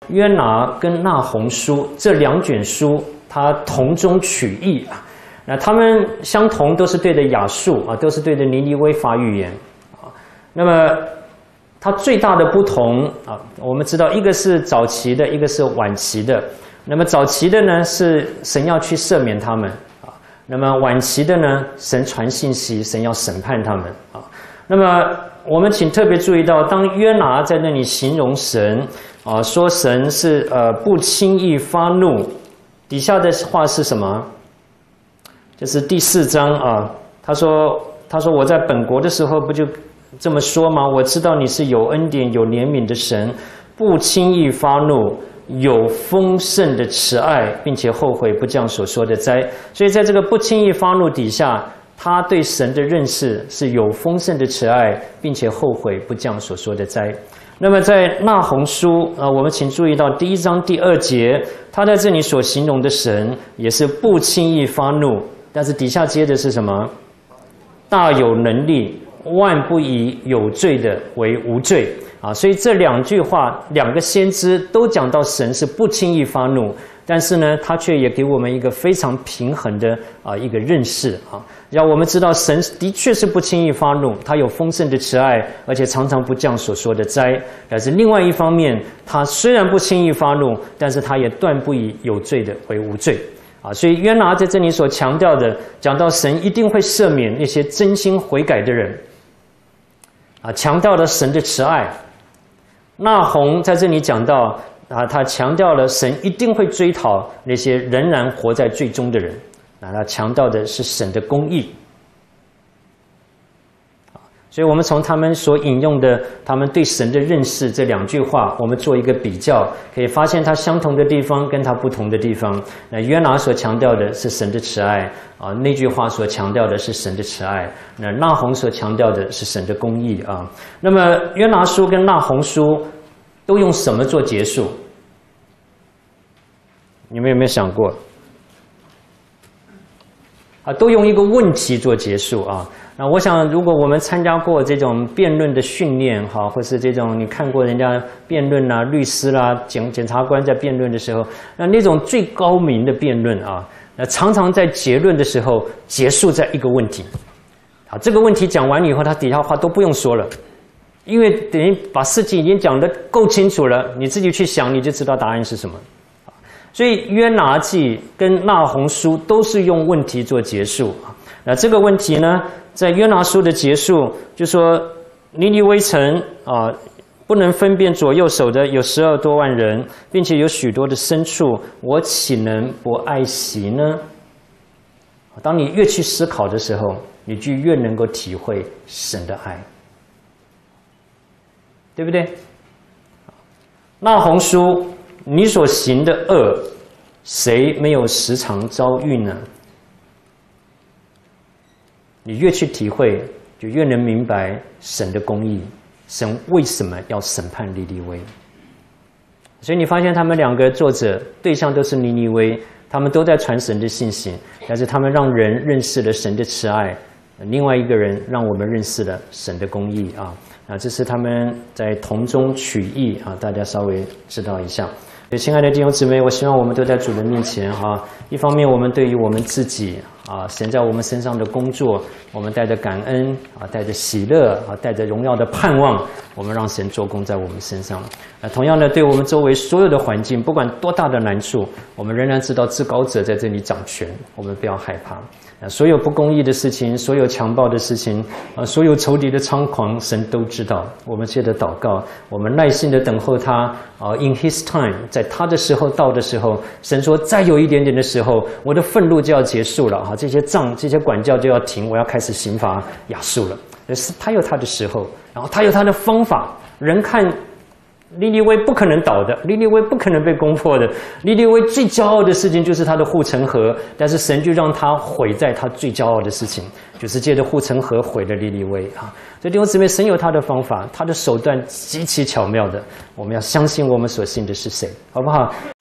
约拿跟那鸿书这2卷书，它同中取异啊。那它们相同，都是对着亚述啊，都是对着尼尼微发预言啊。那么它最大的不同啊，我们知道一个是早期的，一个是晚期的。那么早期的呢，是神要去赦免他们啊；那么晚期的呢，神传信息，神要审判他们啊。那么我们请特别注意到，当约拿在那里形容神啊，说神是不轻易发怒，底下的话是什么？就是第4章啊，他说我在本国的时候不就这么说吗？我知道你是有恩典有怜悯的神，不轻易发怒，有丰盛的慈爱，并且后悔不降所说的灾。所以在这个不轻易发怒底下，他对神的认识是有丰盛的慈爱，并且后悔不降所说的灾。那么在那鸿书我们请注意到第1章第2节，他在这里所形容的神也是不轻易发怒，但是底下接的是什么？大有能力，万不以有罪的为无罪啊！所以这2句话，2个先知都讲到神是不轻易发怒，但是呢，他却也给我们一个非常平衡的一个认识啊，让我们知道神的确是不轻易发怒，他有丰盛的慈爱，而且常常不降所说的灾。但是另外一方面，他虽然不轻易发怒，但是他也断不以有罪的为无罪。所以约拿在这里所强调的，讲到神一定会赦免那些真心悔改的人，强调了神的慈爱。那鸿在这里讲到他强调了神一定会追讨那些仍然活在罪中的人，他强调的是神的公义。所以我们从他们所引用的他们对神的认识这2句话，我们做一个比较，可以发现它相同的地方跟它不同的地方。那约拿所强调的是神的慈爱那句话所强调的是神的慈爱，那鸿所强调的是神的公义啊。那么约拿书跟那鸿书都用什么做结束？你们有没有想过？都用一个问题做结束啊。那我想，如果我们参加过这种辩论的训练或是这种你看过人家辩论啦、律师啦、检察官在辩论的时候，那种最高明的辩论常常在结论的时候结束在一个问题。这个问题讲完以后，他底下话都不用说了，因为等于把事情已经讲得够清楚了，你自己去想你就知道答案是什么。所以约拿记跟那鸿书都是用问题做结束。那这个问题呢，在约拿书的结束就说尼尼微城不能分辨左右手的有12多万人，并且有许多的牲畜，我岂能不爱惜呢？当你越去思考的时候，你就越能够体会神的爱，对不对？那鸿书，你所行的恶，谁没有时常遭遇呢？你越去体会，就越能明白神的公义，神为什么要审判尼尼微。所以你发现他们2个作者对象都是尼尼微，他们都在传神的信息，但是他们让人认识了神的慈爱，另外一个人让我们认识了神的公义这是他们在同中取异大家稍微知道一下。所以亲爱的弟兄姊妹，我希望我们都在主的面前一方面我们对于我们自己神在我们身上的工作，我们带着感恩带着喜乐带着荣耀的盼望，我们让神做工在我们身上。同样的，对我们周围所有的环境，不管多大的难处，我们仍然知道至高者在这里掌权，我们不要害怕。所有不公义的事情，所有强暴的事情所有仇敌的猖狂，神都知道。我们借着祷告，我们耐心的等候他in his time， 在他的时候到的时候，神说再有一点点的时候，我的愤怒就要结束了这些杖这些管教就要停，我要开始刑罚亚述了。他有他的时候，然后他有他的方法。人看尼尼微不可能倒的，尼尼微不可能被攻破的。尼尼微最骄傲的事情就是他的护城河，但是神就让他毁在他最骄傲的事情，就是借着护城河毁了尼尼微所以弟兄姊妹，神有他的方法，他的手段极其巧妙的，我们要相信我们所信的是谁，好不好？